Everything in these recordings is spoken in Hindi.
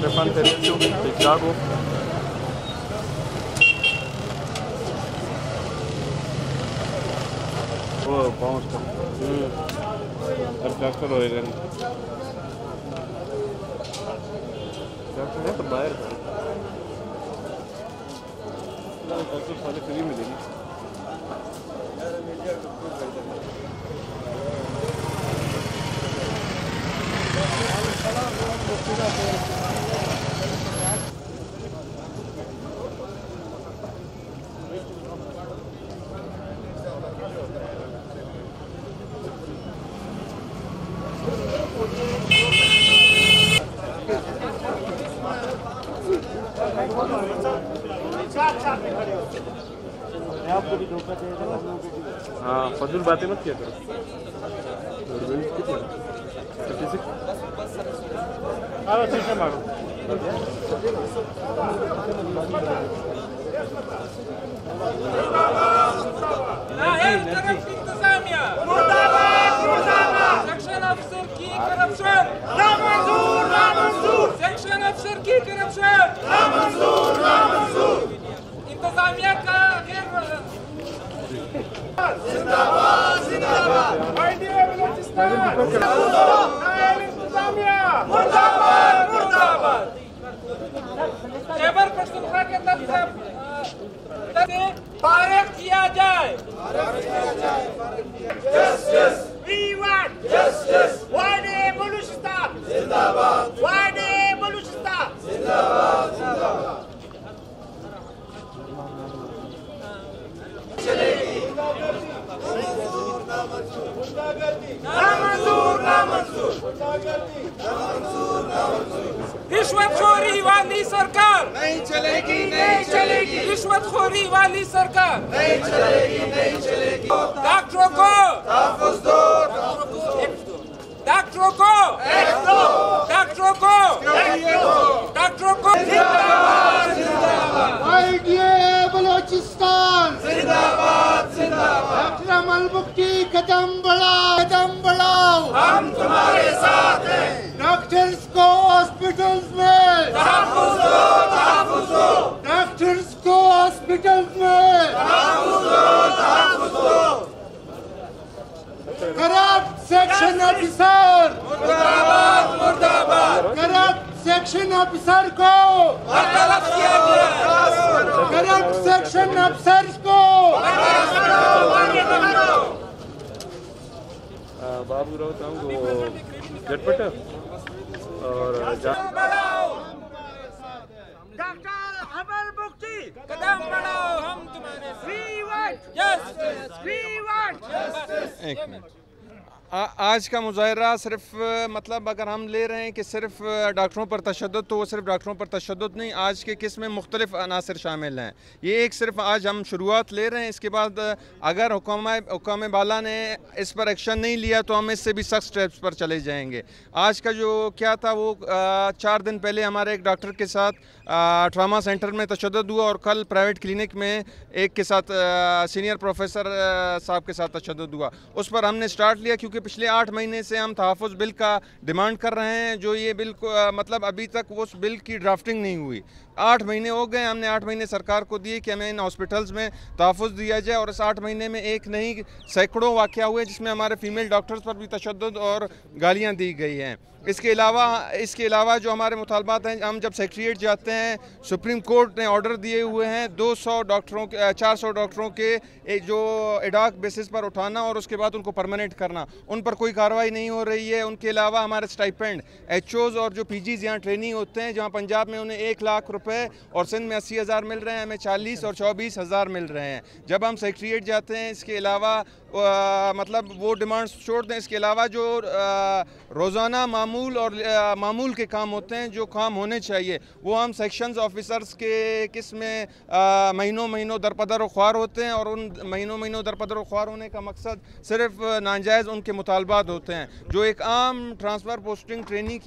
Fanterizio, Chicago. Oh, bounce. Abductor होएगा नहीं. Abductor है तो बाहर था. ना abductor साले फ्री मिलेगी. हाँ फजूल बातें मत किया करो. ठीक है मारो. सेक्शन अफसर की करप्शन नामंजूर नामंजूर. सेक्शन अफसर की करप्शन नामंजूर नामंजूर. इंतजामिया का जिंदाबाद जिंदाबाद. बलोचिस्तान इंतजामिया मुर्दाबाद मुर्दाबाद. खैबर पख्तूनख्वा के तर्ज से फारिग किया जाए. Justice we want justice. वादे बलूचिस्तान जिंदाबाद. वादे बलूचिस्तान जिंदाबाद जिंदाबाद. चलेगी नामंजूर नामंजूर. रिश्वतखोरी वाली सरकार नहीं चलेगी नहीं चलेगी. रिश्वतखोरी वाली सरकार नहीं चलेगी नहीं चलेगी. डॉक्टरों को तहफ़्फ़ुज़ दो. डॉक्टरों को डॉक्टरों को डॉक्टरों को जिंदाबाद जिंदाबाद. बलोचिस्तान जिंदाबाद जिंदाबाद. डॉक्टर कदम बढ़ाओ कदम बढ़ाओ. हम तुम्हारे साथ हैं. डॉक्टर्स को हॉस्पिटल्स में तहफ़्फ़ुज़ दो तहफ़्फ़ुज़ दो. डॉक्टर्स को हॉस्पिटल्स में तहफ़्फ़ुज़ दो तहफ़्फ़ुज़ दो. करप्ट सेक्शन ऑफिसर मुर्दाबाद मुर्दाबाद. करप्ट सेक्शन ऑफिसर को बर्खास्त किया गया. करप्ट सेक्शन ऑफिसर को बाबू राव साहब को झटपट और डॉक्टर अमर मुक्ति कदम बढ़ाओ. हम तुम्हारे we want justice we want justice. एक मिनट. आज का मुजाहरा सिर्फ मतलब अगर हम ले रहे हैं कि सिर्फ डॉक्टरों पर तशद्दुद, तो वो सिर्फ डॉक्टरों पर तशद्दुद नहीं. आज के किस में मुख्तलिफ अनासर शामिल हैं. ये एक सिर्फ आज हम शुरुआत ले रहे हैं. इसके बाद अगर हुकाम बाला ने इस पर एक्शन नहीं लिया तो हम इससे भी सख्त स्टेप्स पर चले जाएंगे. आज का जो क्या था वो 4 दिन पहले हमारे एक डॉक्टर के साथ ट्रामा सेंटर में तशद्दुद हुआ और कल प्राइवेट क्लिनिक में एक के साथ सीनियर प्रोफेसर साहब के साथ तशद्दुद हुआ. उस पर हमने स्टार्ट लिया क्योंकि पिछले 8 महीने से हम तहफ़्फ़ुज़ बिल का डिमांड कर रहे हैं. जो ये बिल मतलब अभी तक उस बिल की ड्राफ्टिंग नहीं हुई. 8 महीने हो गए. हमने 8 महीने सरकार को दिए कि हमें इन हॉस्पिटल्स में तहफ़्फ़ुज़ दिया जाए और इस 8 महीने में एक नहीं सैकड़ों वाक़या हुए जिसमें हमारे फ़ीमेल डॉक्टर्स पर भी तशद्दुद और गालियाँ दी गई हैं. इसके अलावा जो हमारे मुतालबात हैं, हम जब सेक्रेटरीट जाते हैं सुप्रीम कोर्ट ने ऑर्डर दिए हुए हैं 200 डॉक्टरों के 400 डॉक्टरों के जो एडॉक बेसिस पर उठाना और उसके बाद उनको परमानेंट करना. उन पर कोई कार्रवाई नहीं हो रही है. उनके अलावा हमारे स्टाइपेंड एचओज़ और जो पीजीज़ यहाँ ट्रेनिंग होते हैं, जहाँ पंजाब में उन्हें 1 लाख रुपए और सिंध में 80,000 मिल रहे हैं, हमें 40 और 24,000 मिल रहे हैं जब हम सेक्रेटरीट जाते हैं. इसके अलावा मतलब वो डिमांड्स छोड़ दें. इसके अलावा जो रोज़ाना मामूल के काम होते हैं, जो काम होने चाहिए, वो हम सेक्शंस ऑफिसर्स के किस में महीनों दरपदर ख्वार होते हैं और उन महीनों दरपदर ख्वार होने का मकसद सिर्फ नाजायज़ उनके मुतालबात होते हैं. जो एक आम ट्रांसफ़र पोस्टिंग ट्रेनिंग की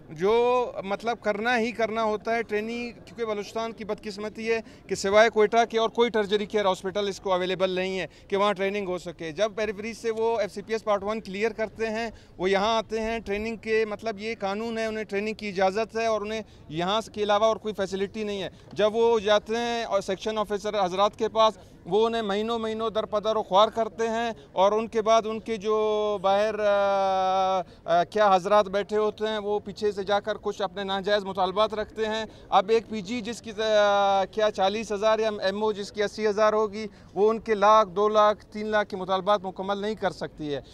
जो मतलब करना ही करना होता है ट्रेनिंग, क्योंकि बलूचिस्तान की बदकिस्मती है कि सिवाय कोयटा के और कोई टर्जरी केयर हॉस्पिटल इसको अवेलेबल नहीं है कि वहाँ ट्रेनिंग हो सके। जब पेरिफेरीज से वो FCPS पार्ट 1 क्लियर करते हैं, वो यहाँ आते हैं ट्रेनिंग के, मतलब ये कानून है, उन्हें ट्रेनिंग की इजाज़त है और उन्हें यहाँ के अलावा और कोई फैसिलिटी नहीं है। जब वो जाते हैं और सेक्शन ऑफिसर हजरात के पास, वो उन्हें महीनों महीनों दर पदर ख्वार करते हैं और उनके बाद उनके जो बाहर क्या हजरात बैठे होते हैं वो पीछे से जाकर कुछ अपने नाजायज़ मुतालबात रखते हैं। अब एक PG जिसकी क्या 40,000 या MO जिसकी 80,000 होगी, वो उनके लाख 2 लाख 3 लाख के मुतालबात मुकम्मल नहीं कर सकती है।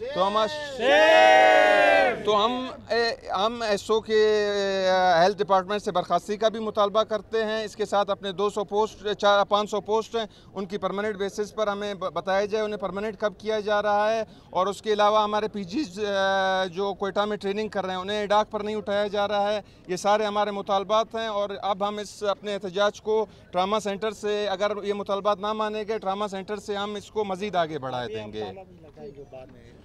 तो हम SO के हेल्थ डिपार्टमेंट से बर्खास्ती का भी मुतालबा करते हैं। इसके साथ अपने 200 पोस्ट 500 पोस्ट हैं उनकी परमानेंट बेसिस पर हमें बताया जाए उन्हें परमानेंट कब किया जा रहा है। और उसके अलावा हमारे PGs जो कोयटा में ट्रेनिंग कर रहे हैं उन्हें डाक पर नहीं उठाया जा रहा है। ये सारे हमारे मुतालबात हैं और अब हम इस अपने एहतजाज को ट्रामा सेंटर से, अगर ये मुतालबात ना माने गए, ट्रामा सेंटर से हम इसको मज़ीद आगे बढ़ा देंगे।